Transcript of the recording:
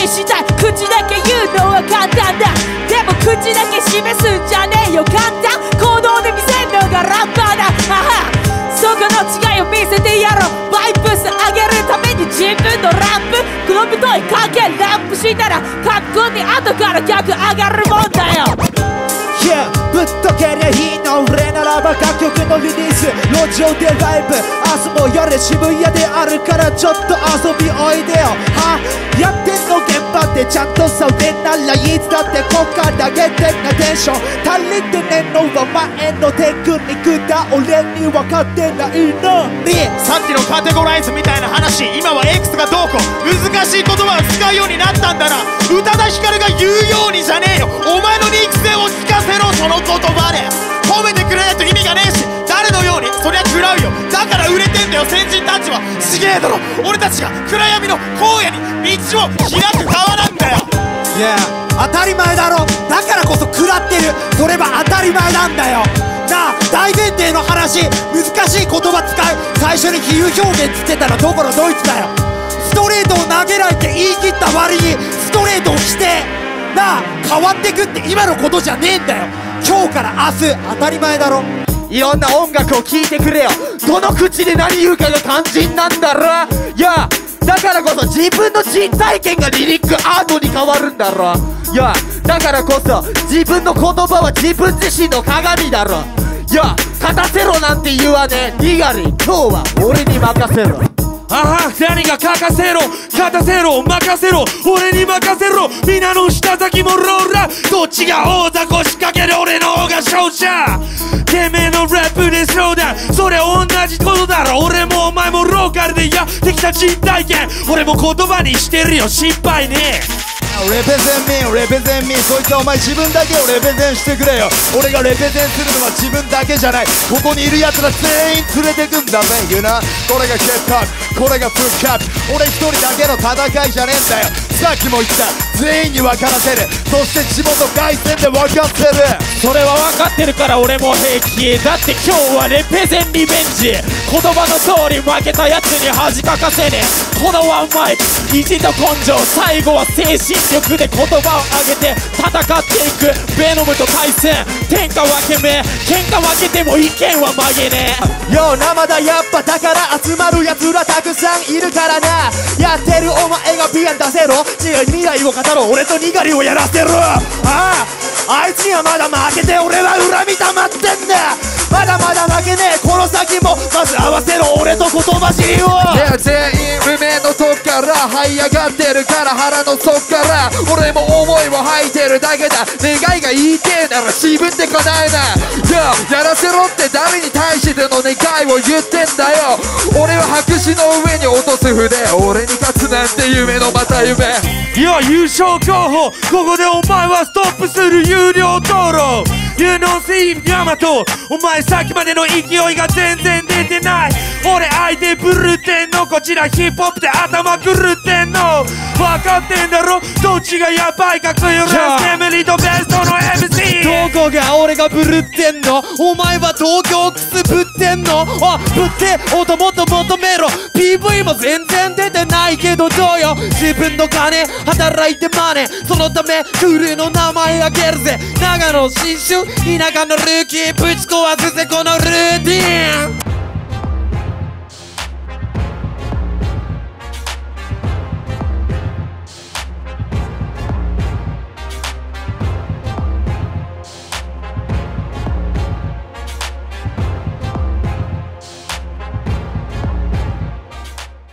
したい。口だけ言うのは簡単だ。でも口だけ示すんじゃねえよ簡単。行動で見せんのがラッパーだ。あはそこの違いを見せてやろう。バイブス上げるために自分のラップこの太い影ラップしたらかっこに後から逆上がるもんだよ。 Yeah、ぶっとけりゃいいの俺ならば楽曲のリリース路上でライブ明日も夜渋谷であるからちょっと遊びおいでよ。はやってんの現場でちゃんとさ俺ならいつだってこっから上げてんなテンション足りてねえのは前のテクニックだ俺に分かってないのに。 さっきのカテゴライズみたいな話今は X がどうこう難しい言葉を使うようになったんだな。宇多田ヒカルが言うようにじゃねえよ。お前の肉声を聞かせろその言葉で。褒めてくれないと意味がねえし誰のようにそりゃ食らうよ。だから売れてんだよ先人たちは。ちげえだろ俺たちが暗闇の荒野に道を開く川なんだよ。 いや当たり前だろ。だからこそ食らってる。それは当たり前なんだよなあ。大前提の話難しい言葉使い最初に比喩表現つってたらどこのドイツだよ。ストレートを投げないって言い切った割にストレートを否定なあ。変わってくって今のことじゃねえんだよ。今日から明日当たり前だろ。 いろんな音楽を聴いてくれよ。どの口で何言うかが肝心なんだろ。いやだからこそ自分の実体験がリリックアートに変わるんだろ。いやだからこそ自分の言葉は自分自身の鏡だろ。いや勝たせろなんて言わねえ。にがり今日は俺に任せろ。 ああ何が書かせろ勝たせろ任せろ俺に任せろ。皆の下先もローラーどっちが大雑魚仕掛ける俺の方が勝者。てめえのラップでそうだそれ同じことだろ。俺もお前もローカルでやってきた実体験俺も言葉にしてるよ心配ねえ。 レペゼンミーレペゼンミーそいつはお前自分だけをレペゼンしてくれよ。俺がレペゼンするのは自分だけじゃない。ここにいる奴ら全員連れてくんだぜ言うな。これがケットアップこれがフックアップ俺一人だけの戦いじゃねえんだよ。さっきも言った全員に分からせる。そして地元凱旋で分かってる。 それは分かってるから俺も平気だって今日はレペゼンリベンジ。言葉の通り負けたやつに恥かかせねえ。このワンマイク意地と根性最後は精神力で言葉を上げて戦っていく。ベノムと対戦天下分け目喧嘩負けても意見は曲げねえ。よ生だやっぱだから集まるやつらたくさんいるからな。やってるお前がビアン出せろ。違う未来を語ろう俺とにがりをやらせろ。あいつにはまだ負けて俺は恨み溜まってんだ。まだまだ負けねえこの先もまず合わせろ俺と言葉尻を。 いや全員夢のとこから這い上がってるから腹の底から俺も思いを吐いてるだけだ。願いが言いてえなら自分で叶えな。やらせろって誰に対しての願いを言ってんだよ。俺は白紙の上に落とす筆俺に勝つなんて夢のまた夢。 いや優勝候補ここでお前はストップする有料道路。You know see ヤマトお前さっきまでの勢いが全然出てない。俺相手ブルってんのこちらヒップホップで頭狂ってんの分かってんだろ。どっちがヤバいかクユラス眠りとベストの MC。 どこが俺がブルってんの。お前は東京くすぶってんの。ぶって音もっと求めろ。 PV も全然出てないけどどうよ。自分の金働いてマネそのためクルーの名前あげるぜ。長野新種田舎のルーキーぶち壊すぜこのルーティ